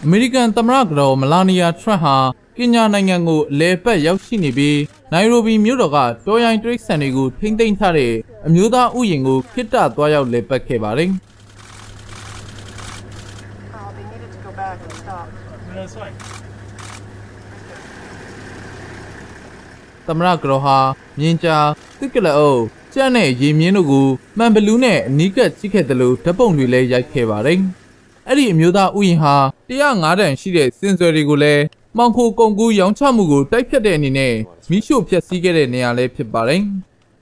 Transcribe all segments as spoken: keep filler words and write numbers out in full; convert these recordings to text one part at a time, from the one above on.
American သမ္မတကတော် Melania Trump ဟာကင်ညာနိုင်ငံကိုလေပတ်ရောက်ရှိနေပြီးနိုင်ရိုဘီမြို့တော်ကတောရိုင်းတိရစ္ဆာန်တွေကိုထိမ့်သိမ်းထားတဲ့အမျိုးသားဥယျာဉ်ကိုခေတ္တသွားရောက်လေပတ်ခဲ့ပါတယ်။သမ္မတကတော်ဟာမြင်းကြားတစ်ကလအုပ်ကျန်းနဲ့ရေမြင်းတို့ကိုမှန်ဘလူးနဲ့အနီးကပ်ကြည့်ခဲ့တယ်လို့ဓာတ်ပုံတွေလည်းရိုက်ခဲ့ပါတယ်။အဲ့ဒီအမျိုးသားဥယျာဉ်ဟာone oh fiveတန်ရှိတဲ့စင်စွယ်တွေကိုလည်းမှောင်ခိုကုန်ကူးရောင်းချမှုကိုတိုက်ဖြတ်တဲ့အနေနဲ့မိရှို့ဖျက်ဆီးခဲ့တဲ့နေရာလည်းဖြစ်ပါတယ်။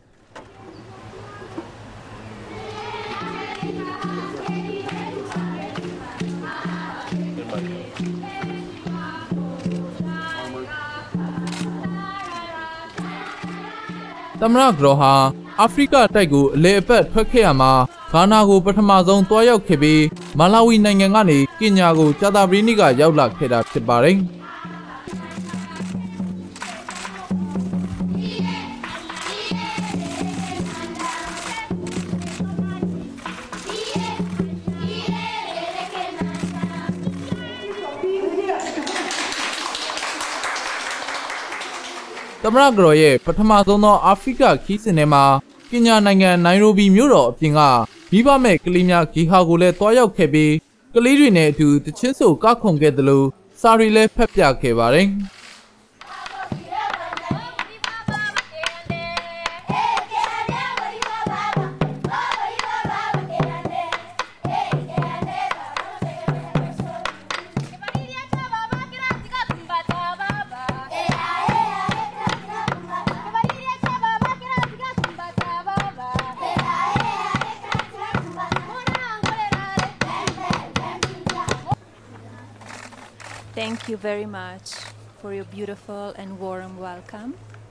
သမ္မတကတော်ဟာအာဖရိကတိုက်ကိုအလဲအပတ်ထွက်ခဲ့ရမှာဂါနာကိုပထမဆုံးတွားရောက်ခဲ့ပြီးမာလာဝီနိုင်ငံကနေကင်ညာကိုကြာသပတေးနေ့ကရောက်လာခဲ့တာဖြစ်ပါတယ်။သမ္မတကတော်ရဲ့ပထမဆုံးသောအာဖရိကခီးစဉ်ထဲမှာကင်ညာနိုင်ငံနိုင်ရိုဘီမြို့တော်အပြင်ကမိဘမဲ့ကလေးများဂီဟာကိုလည်းတွားရောက်ခဲ့ပြီးကလေးတွေနဲ့အတူတချင်းဆိုကခုန်ခဲ့တယ်လို့စာရီလည်းဖတ်ပြခဲ့ပါတယ်။ Thank you very much for your beautiful and warm welcome.